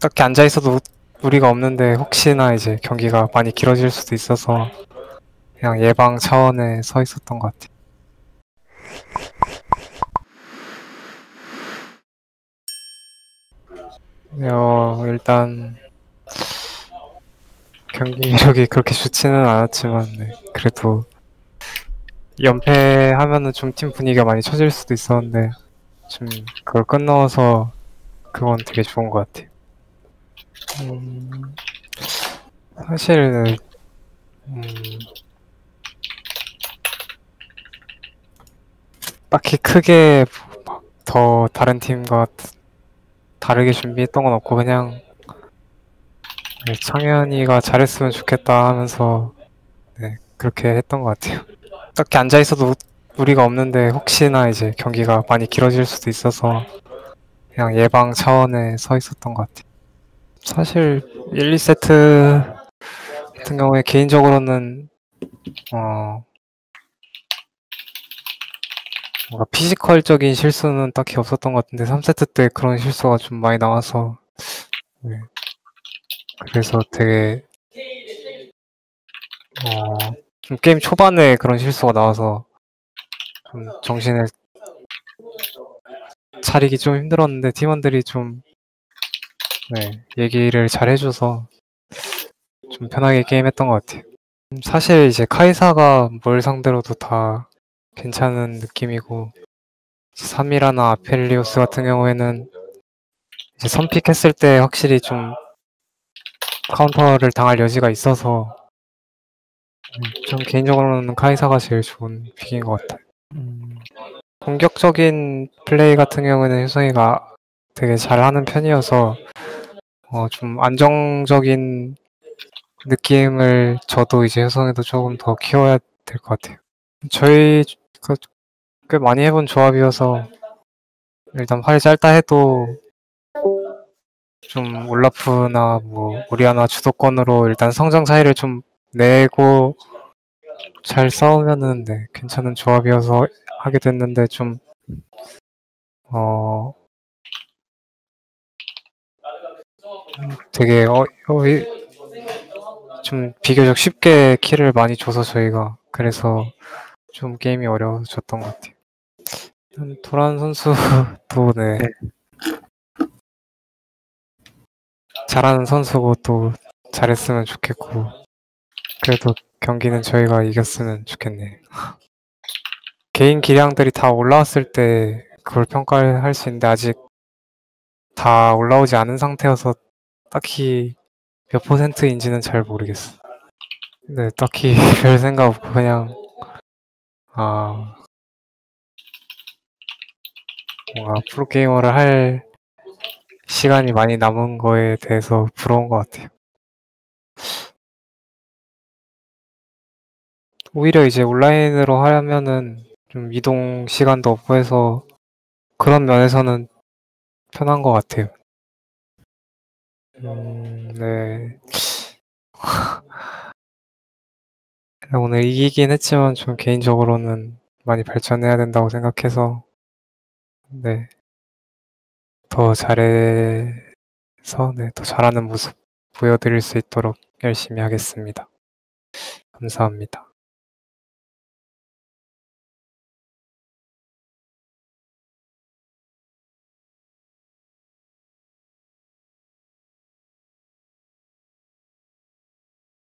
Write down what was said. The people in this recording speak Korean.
딱히 앉아있어도 무리가 없는데 혹시나 이제 경기가 많이 길어질 수도 있어서 그냥 예방 차원에 서 있었던 것 같아요. 일단 경기 이력이 그렇게 좋지는 않았지만 그래도 연패하면은 좀 팀 분위기가 많이 처질 수도 있었는데 좀 그걸 끝넣어서 그건 되게 좋은 것 같아요. 사실 딱히 크게 더 다른 팀과 다르게 준비했던 건 없고 그냥 창현이가 잘했으면 좋겠다 하면서 그렇게 했던 것 같아요. 딱히 앉아있어도 무리가 없는데 혹시나 이제 경기가 많이 길어질 수도 있어서 그냥 예방 차원에 서 있었던 것 같아요. 사실 1, 2세트 같은 경우에 개인적으로는 뭔가 피지컬적인 실수는 딱히 없었던 것 같은데 3세트 때 그런 실수가 좀 많이 나와서 그래서 되게 좀 게임 초반에 그런 실수가 나와서 좀 정신을 차리기 좀 힘들었는데 팀원들이 좀 얘기를 잘 해줘서 좀 편하게 게임했던 것 같아요. 사실 이제 카이사가 뭘 상대로도 다 괜찮은 느낌이고 3이라나 아펠리오스 같은 경우에는 이제 선픽했을 때 확실히 좀 카운터를 당할 여지가 있어서 좀 개인적으로는 카이사가 제일 좋은 픽인 것 같아요. 공격적인 플레이 같은 경우에는 효성이가 되게 잘하는 편이어서 좀 안정적인 느낌을 저도 이제 효성이도 조금 더 키워야 될 것 같아요. 저희 꽤 많이 해본 조합이어서 일단 팔이 짧다 해도 좀 올라프나 뭐 오리아나 주도권으로 일단 성장 차이를 좀 내고 잘 싸우면은 괜찮은 조합이어서 하게 됐는데 좀 되게 좀 비교적 쉽게 킬을 많이 줘서 저희가 그래서 좀 게임이 어려워졌던 것 같아요. 도란 선수도 잘하는 선수고 또 잘했으면 좋겠고 그래도 경기는 저희가 이겼으면 좋겠네. 개인 기량들이 다 올라왔을 때 그걸 평가할 수 있는데 아직 다 올라오지 않은 상태여서 딱히 몇 %인지는 잘 모르겠어. 네, 딱히 별 생각 없고 그냥 뭔가 프로게이머를 할 시간이 많이 남은 거에 대해서 부러운 것 같아요. 오히려 이제 온라인으로 하려면은 좀 이동 시간도 없고 해서 그런 면에서는 편한 것 같아요. 네. 오늘 이기긴 했지만 좀 개인적으로는 많이 발전해야 된다고 생각해서 더 잘해서 더 잘하는 모습 보여드릴 수 있도록 열심히 하겠습니다. 감사합니다.